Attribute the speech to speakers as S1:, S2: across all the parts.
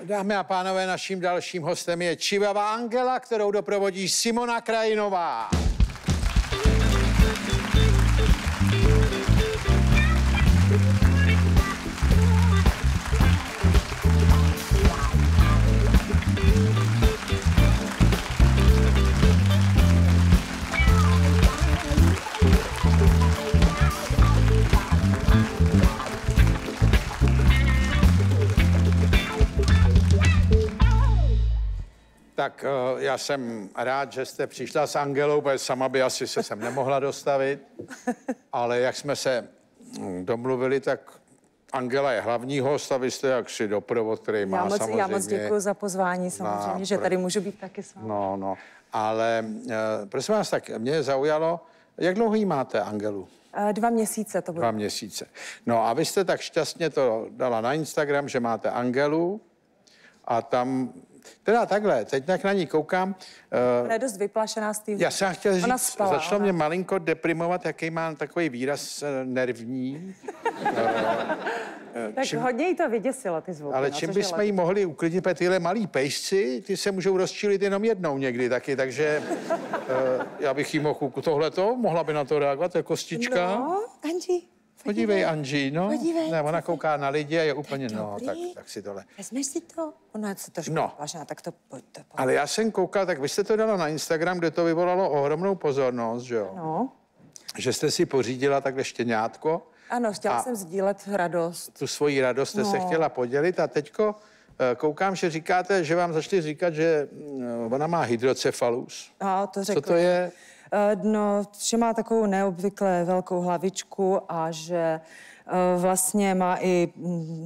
S1: Dámy a pánové, naším dalším hostem je Čivava Angela, kterou doprovodí Simona Krajinová. Tak já jsem rád, že jste přišla s Angelou, protože sama by asi se sem nemohla dostavit, ale jak jsme se domluvili, tak Angela je hlavní host a vy jste jaksi doprovod, který má samozřejmě...
S2: Já moc děkuji za pozvání samozřejmě, že tady můžu být taky s vámi.
S1: No, ale prosím vás, tak mě zaujalo, jak dlouho jí máte, Angelu?
S2: 2 měsíce to bude.
S1: 2 měsíce. No a vy jste tak šťastně to dala na Instagram, že máte Angelu a tam... Teda takhle, teď tak na ní koukám.
S2: Ona je dost vyplašená z té...
S1: Já jsem chtěl říct, začalo
S2: ona...
S1: mě malinko deprimovat, jaký má takový výraz nervní.
S2: Tak hodně jí to vyděsilo, ty zvuky.
S1: Ale čím bychom jí mohli uklidnit, protože tyhle malý pejsci, ty se můžou rozčílit jenom jednou někdy taky, takže já bych jí mohl tohleto, mohla by na to reagovat, jako kostička.
S2: No, Angie.
S1: Podívej, Angie, no.
S2: Podívej,
S1: ne, ona kouká na lidi a je úplně, no,
S2: dobrý.
S1: tak si tohle.
S2: Vezmeš si to? Ona je trošku vyplašená, tak to pojďte.
S1: Ale já jsem koukal, tak vy jste to dala na Instagram, kde to vyvolalo ohromnou pozornost, že jo?
S2: No.
S1: Že jste si pořídila takhle štěňátko.
S2: Ano, chtěla jsem sdílet radost.
S1: Tu svoji radost jste se chtěla podělit a teďko koukám, že říkáte, že vám začali říkat, že ona má hydrocefalus.
S2: A to řekli.
S1: Co to je?
S2: No, že má takovou neobvykle velkou hlavičku a že vlastně má i,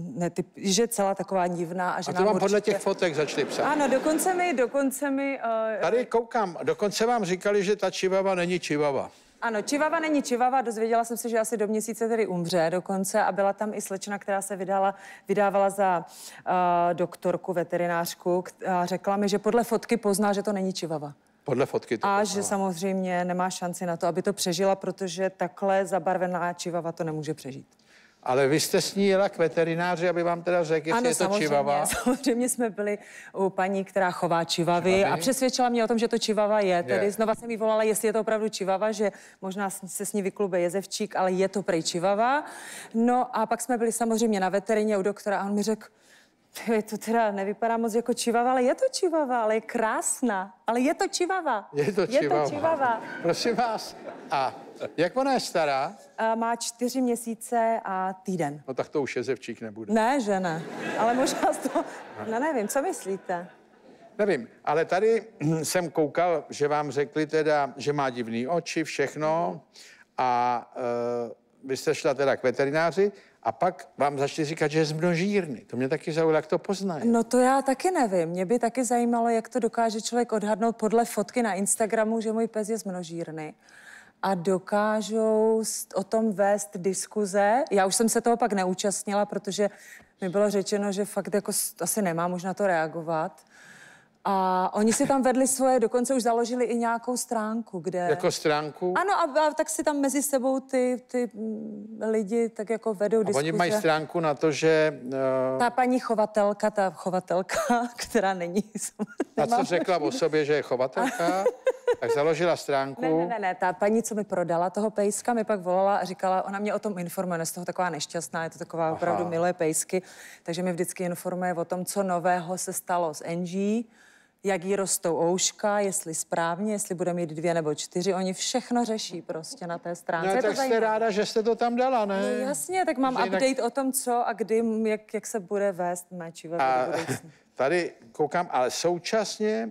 S2: že celá taková divná. A že
S1: to vám určitě... podle těch fotek začali psát.
S2: Ano, dokonce mi...
S1: Tady koukám, dokonce vám říkali, že ta čivava není čivava.
S2: Ano, čivava není čivava, dozvěděla jsem se, že asi do měsíce tedy umře dokonce a byla tam i slečna, která se vydávala za doktorku, veterinářku a řekla mi, že podle fotky pozná, že to není čivava.
S1: Podle fotky to
S2: a
S1: pozná.
S2: Že samozřejmě nemá šanci na to, aby to přežila, protože takhle zabarvená čivava to nemůže přežít.
S1: Ale vy jste s ní jela k veterináři, aby vám teda řekl, jestli je to čivava?
S2: Samozřejmě jsme byli u paní, která chová čivavy a přesvědčila mě o tom, že to čivava je. Tedy znova jsem jí volala, jestli je to opravdu čivava, že možná se s ní vyklube jezevčík, ale je to prej čivava. No a pak jsme byli samozřejmě na veterině u doktora a on mi řekl, to teda nevypadá moc jako čivava, ale je to čivava, ale je krásná. Ale je to čivava.
S1: Je to čivava. Prosím vás. A jak ona je stará?
S2: Má 4 měsíce a týden.
S1: No tak to už jezevčík nebude.
S2: Ne, že ne. Ale možná to... No nevím, co myslíte?
S1: Nevím, ale tady jsem koukal, že vám řekli teda, že má divný oči, všechno a vy jste šla teda k veterináři a pak vám začali říkat, že je z množírny. To mě taky zaujalo, jak to poznají.
S2: No to já taky nevím. Mě by taky zajímalo, jak to dokáže člověk odhadnout podle fotky na Instagramu, že můj pes je z množírny. A dokážou o tom vést diskuze. Já už jsem se toho pak neúčastnila, protože mi bylo řečeno, že fakt jako asi nemá možná to reagovat. A oni si tam vedli svoje, dokonce už založili i nějakou stránku, kde...
S1: Jako stránku?
S2: Ano, a tak si tam mezi sebou ty lidi tak jako vedou diskuze.
S1: Oni mají stránku na to, že...
S2: Ta paní chovatelka, která není...
S1: A co řekla o sobě, že je chovatelka, tak založila stránku.
S2: Ne, ta paní, co mi prodala toho pejska, mi pak volala a říkala, ona mě o tom informuje, je z toho taková nešťastná, je to taková opravdu milé pejsky, takže mi vždycky informuje o tom, co nového se stalo s Angie, jak jí rostou ouška, jestli správně, jestli bude mít 2 nebo 4. Oni všechno řeší prostě na té stránce.
S1: No, tak jste ráda, že jste to tam dala, ne?
S2: No jasně, tak mám update o tom, co a kdy, jak se bude vést mé čivavy do budoucna.
S1: Tady koukám, ale současně,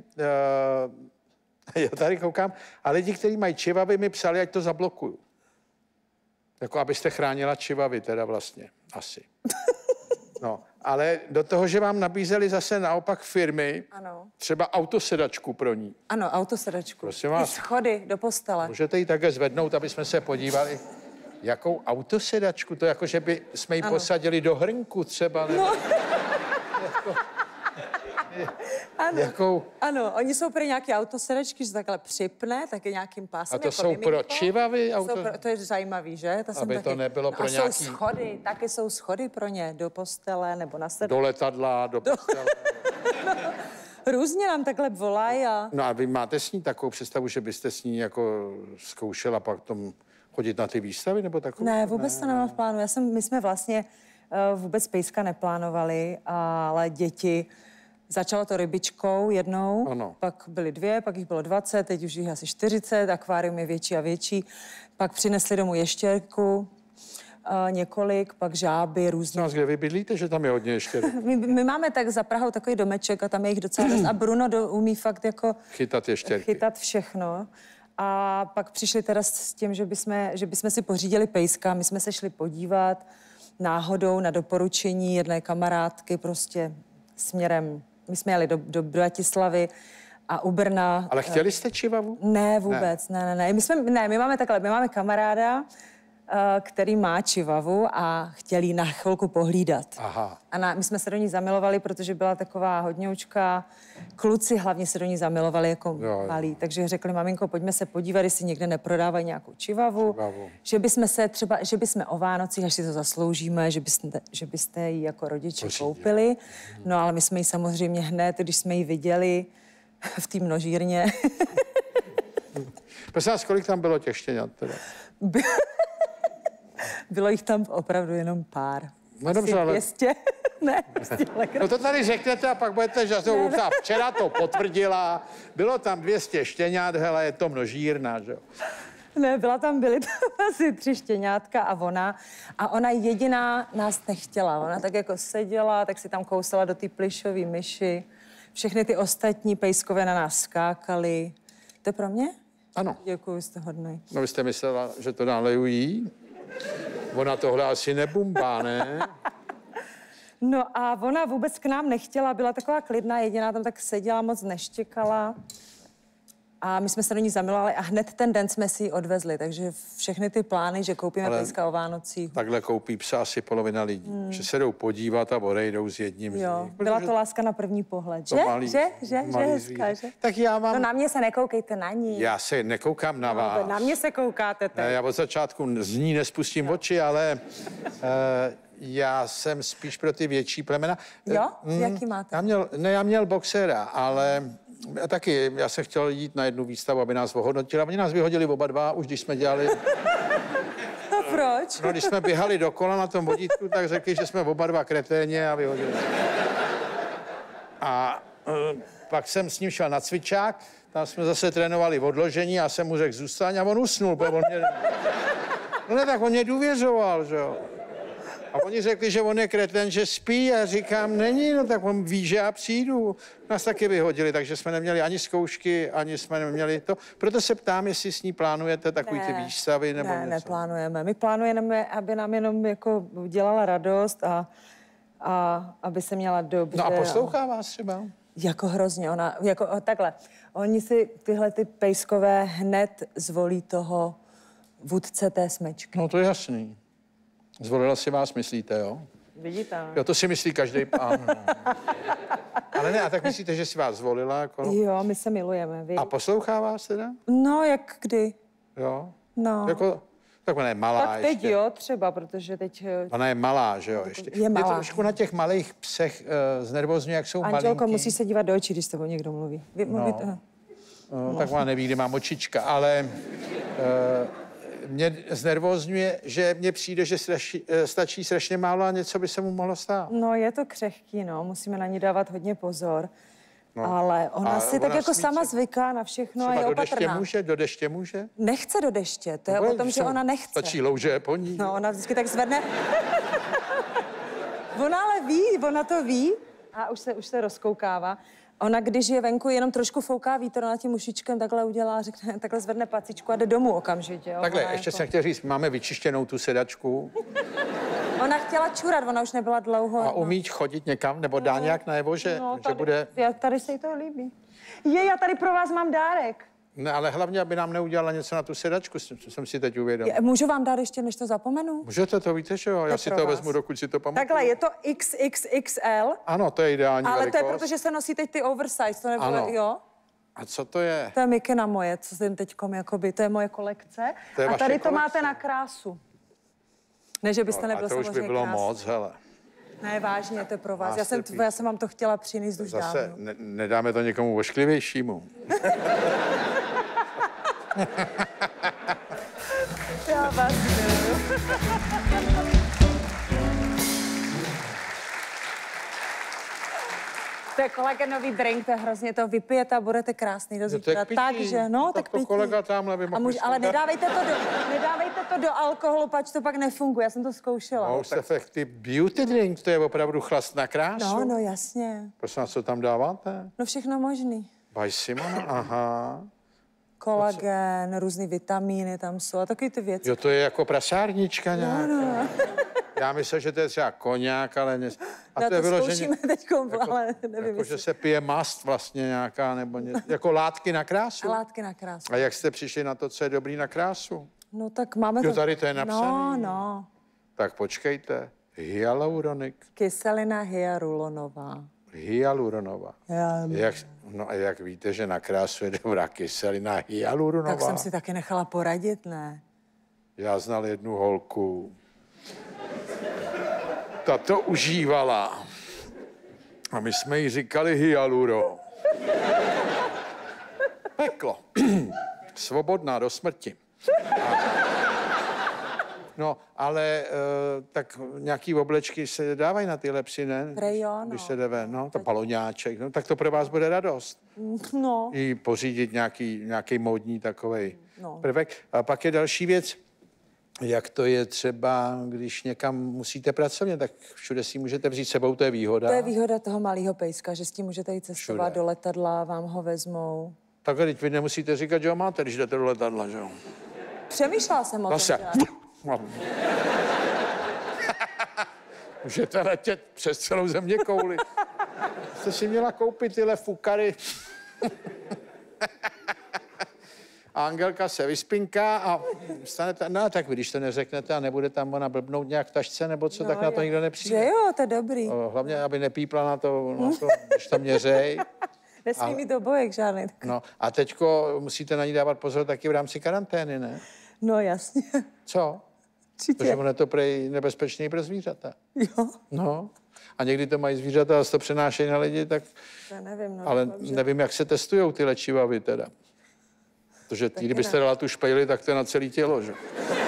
S1: já tady koukám, a lidi, kteří mají čivavy, mi psali, ať to zablokuju. Jako abyste chránila čivavy teda vlastně, asi. No, ale do toho, že vám nabízeli zase naopak firmy,
S2: ano.
S1: Třeba autosedačku pro ní.
S2: Ano, autosedačku.
S1: Prosím vás.
S2: I schody do postele.
S1: Můžete ji také zvednout, aby jsme se podívali, jakou autosedačku, to jako, že by jsme ji posadili do hrnku třeba, nebo...
S2: No. Ano,
S1: jakou...
S2: ano, oni jsou pro nějaké autosedačky, že takhle připne, taky nějakým pásem.
S1: A to jako jsou pro čivavy?
S2: To je zajímavý, že?
S1: Aby to nebylo pro nějaký...
S2: A jsou schody, taky jsou schody pro ně do postele nebo na sedadlo.
S1: Do letadla, do postele.
S2: Různě nám takhle volají a...
S1: No a vy máte s ní takovou představu, že byste s ní jako zkoušela pak tom chodit na ty výstavy nebo takové?
S2: Ne, vůbec to nemám v plánu. My jsme vlastně vůbec pejska neplánovali, ale děti... Začalo to rybičkou jednou,
S1: ano.
S2: Pak byly 2, pak jich bylo 20, teď už jich asi 40, akvárium je větší a větší. Pak přinesli domů ještěrku, několik, pak žáby, různé.
S1: No, kde vy bydlíte, že tam je hodně ještěrek?
S2: My máme tak za Prahou takový domeček a tam je jich docela dost. A Bruno umí fakt jako...
S1: Chytat ještěrky.
S2: Chytat všechno. A pak přišli teda s tím, že bychom si pořídili pejska. My jsme se šli podívat náhodou na doporučení jedné kamarádky prostě směrem. My jsme jeli do Bratislavy a u Brna.
S1: Ale chtěli jste čivavu?
S2: Ne, vůbec, ne. My máme takhle, my máme kamaráda, který má čivavu a chtěl jí na chvilku pohlídat.
S1: Aha.
S2: A my jsme se do ní zamilovali, protože byla taková hodňoučka. Kluci hlavně se do ní zamilovali jako malí. Takže řekli, maminko, pojďme se podívat, jestli někde neprodávají nějakou čivavu. Že bychom o Vánocích, až si to zasloužíme, že byste ji jako rodiče koupili. No ale my jsme ji samozřejmě hned, když jsme ji viděli v té množírně.
S1: Prosím vás, kolik tam bylo těch štěňat teda?
S2: Bylo jich tam opravdu jenom pár.
S1: No dobře, ale...
S2: 200. Ne,
S1: no to tady řeknete a pak budete, že to včera to potvrdila. Bylo tam 200 štěňat, hele, je to množírna, že jo?
S2: Ne, byly tam asi 3 štěňátka a ona jediná nás nechtěla. Ona tak jako seděla, tak si tam kousala do ty plyšové myši. Všechny ty ostatní pejskové na nás skákali. To je pro mě?
S1: Ano.
S2: Děkuji, jste hodnej.
S1: No vy jste myslela, že to naleju jí? Ona tohle asi nebumbá, ne?
S2: No a ona vůbec k nám nechtěla, byla taková klidná, jediná tam tak seděla, moc neštěkala. A my jsme se do ní zamilovali a hned ten den jsme si ji odvezli, takže všechny ty plány, že koupíme pejska o Vánocích.
S1: Takhle koupí psa asi polovina lidí, že se jdou podívat a odejdou s jedním z nich.
S2: Byla to láska na první pohled, že? Že hezká, že?
S1: Tak já mám...
S2: No na mě se nekoukejte, na ní.
S1: Já se nekoukám na vás.
S2: No, na mě se koukáte teď.
S1: Ne, já od začátku z ní nespustím oči, ale já jsem spíš pro ty větší plemena.
S2: Jo? Jaký máte?
S1: Já měl boxera, ale... Taky, já jsem chtěl jít na jednu výstavu, aby nás ohodnotila. Oni nás vyhodili oba dva, už když jsme dělali...
S2: No proč?
S1: No, když jsme běhali dokola na tom vodítku, tak řekli, že jsme oba dva kreténě a vyhodili. A pak jsem s ním šel na cvičák, tam jsme zase trénovali odložení, já jsem mu řekl zůstaň a on usnul, protože on mě... No ne, tak on mě důvěřoval, že jo. A oni řekli, že on je kretén, že spí a říkám, není, no tak on ví, že já přijdu. Nás taky vyhodili, takže jsme neměli ani zkoušky, ani jsme neměli to. Proto se ptám, jestli s ní plánujete takový ty výstavy nebo něco.
S2: Ne, neplánujeme. My plánujeme, aby nám jenom jako udělala radost a aby se měla dobře.
S1: No a poslouchá vás třeba?
S2: Jako hrozně, takhle. Oni si tyhle ty pejskové hned zvolí toho vůdce té smečky.
S1: No to je jasný. Zvolila si vás, myslíte, jo?
S2: Vidíte.
S1: Jo, to si myslí každý pán. No. Ale ne, a tak myslíte, že si vás zvolila? Jako...
S2: Jo, my se milujeme, vy.
S1: A poslouchá vás teda?
S2: No, jak kdy.
S1: Jo?
S2: No.
S1: Jako, tak ona je malá
S2: tak teď
S1: ještě.
S2: jo, třeba, protože teď...
S1: Ona je malá, že jo, ještě.
S2: Je malá.
S1: Je trošku na těch malých psech znervozňuje, jak jsou
S2: Anželko,
S1: malinký.
S2: musí se dívat do očí, když s tebou někdo mluví. Vy mluvíte...
S1: No, tak ona neví, kde mám očička, ale... Mě znervózňuje, že mně přijde, že stačí strašně málo a něco by se mu mohlo stát.
S2: No, je to křehký, no, musíme na ní dávat hodně pozor. No. Ale ona si tak jako sama zvyká na všechno a je opatrná.
S1: Do deště může?
S2: Nechce do deště, to je o tom, že ona nechce.
S1: Stačí louže po ní.
S2: No, ona vždycky tak zvedne. Ona ale ví, ona to ví a už se rozkoukává. Ona, když je venku, jenom trošku fouká vítr, ona tím ušičkem takhle udělá, řekne, takhle zvedne pacičku a jde domů okamžitě. Jo?
S1: Takhle, ještě jsem chtěl říct, máme vyčištěnou tu sedačku.
S2: Ona chtěla čurat, ona už nebyla dlouho.
S1: A umí chodit někam, nebo dá nějak najevo, že bude...
S2: Tady se jí to líbí. Já tady pro vás mám dárek.
S1: Ne, ale hlavně, aby nám neudělala něco na tu sedačku, jsem si teď uvědomil.
S2: Můžu vám dát ještě, než to zapomenu?
S1: Můžete to, víte, že jo? Já si to vezmu, dokud si to pamatuju.
S2: Takhle, je to XXXL.
S1: Ano, to je ideální
S2: ale
S1: velikost.
S2: To je, protože se nosí teď ty oversize, to nebylo,
S1: ano.
S2: Jo?
S1: A co to je?
S2: To je mikina moje, co jsem teďkom, jakoby, to je moje kolekce.
S1: To je
S2: a tady to
S1: kolekce?
S2: máte na krásu. Ne, že byste nebyl
S1: samozřejmě krásný. A to už by bylo moc, hele.
S2: Ne, vážně, to je pro vás. Já jsem vám to chtěla přinést už
S1: Zase
S2: dávno.
S1: nedáme to někomu ošklivějšímu.
S2: Já vás miluju. To je kolagenový drink, to je hrozně, to vypijete a budete krásný do zítra. Takže, no, tak
S1: to kolega tamhle by mohl
S2: ale nedávejte to do alkoholu, pač to pak nefunguje, já jsem to zkoušela.
S1: Most Effective Beauty Drink, to je opravdu chlast na krásu.
S2: No, jasně.
S1: Prosím vás, co tam dáváte?
S2: No všechno možný.
S1: By Simona, aha.
S2: Kolagen, různý vitamíny tam jsou a takový ty věci.
S1: Jo, to je jako prasárnička nějaká.
S2: No.
S1: Já myslel, že to je třeba koněk, ale ne.
S2: A to je vyloženě teďkom, jako, ale nevím,
S1: jako, že se pije mast vlastně nějaká, nebo jako látky na krásu.
S2: Látky na krásu.
S1: A jak jste přišli na to, co je dobrý na krásu?
S2: No tak máme to...
S1: Jo, tady to je napsané.
S2: No.
S1: Tak počkejte. Hyaluronik.
S2: Kyselina hyaluronová.
S1: Hyaluronová. Jak víte, že na krásu je dobrá kyselina hyaluronová?
S2: Tak jsem si taky nechala poradit, ne?
S1: Já znal jednu holku. Ta to užívala. A my jsme jí říkali hyaluro. Peklo. Svobodná do smrti. No, ale tak nějaký oblečky se dávají na tyhle psy, ne?
S2: Jo, no.
S1: Když se jde ven, no, to paloňáček, no, tak to pro vás bude radost.
S2: No.
S1: I pořídit nějaký módní takovej prvek. A pak je další věc, jak to je třeba, když někam musíte pracovně, tak všude si můžete vzít sebou, to je výhoda.
S2: To je výhoda toho malého pejska, že s tím můžete jít cestovat do letadla, vám ho vezmou.
S1: Tak teď vy nemusíte říkat, že ho máte, když jdete do letadla, že jo?
S2: Přemýšlela jsem o tom.
S1: Můžete letět přes celou země kouli. Jste si měla koupit tyhle fukary. A Angelka se vyspinká a stanete, no tak vy, když to neřeknete a nebude tam ona blbnout nějak v tašce nebo co, tak na to nikdo nepřijde.
S2: Že jo, to je dobrý.
S1: Hlavně, aby nepípla na to když to měřej.
S2: Nesmí mít obojek žádný.
S1: No a teďko musíte na ní dávat pozor taky v rámci karantény, ne?
S2: No jasně.
S1: Co?
S2: Určitě.
S1: Protože ono je to prej nebezpečný pro zvířata.
S2: Jo.
S1: No. A někdy to mají zvířata a to přenášejí na lidi, tak...
S2: Já nevím, no.
S1: Ale nevím, jak se testujou ty léčivavy teda. Protože kdybyste dala tu špejli, tak to je na celé tělo, že?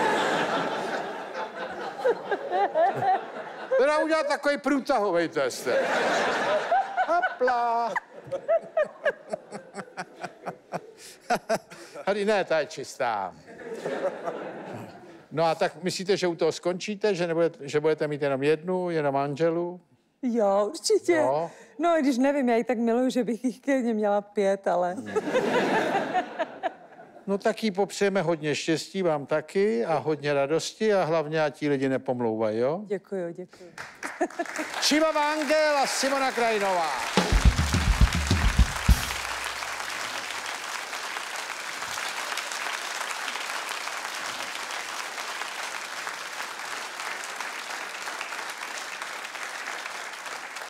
S1: Teda udělat takový průtahovej test. Hopla. Tady ne, ta je čistá. No a tak myslíte, že u toho skončíte, že budete mít jenom jednu, jenom Angelu?
S2: Jo, určitě. No, i když nevím, já ji tak miluju, že bych jich klidně měla 5, ale...
S1: No tak jí popřejeme hodně štěstí, vám taky, a hodně radosti a hlavně, ať ti lidi nepomlouvají, jo?
S2: Děkuju.
S1: Čivavá Angel a Simona Krajinová.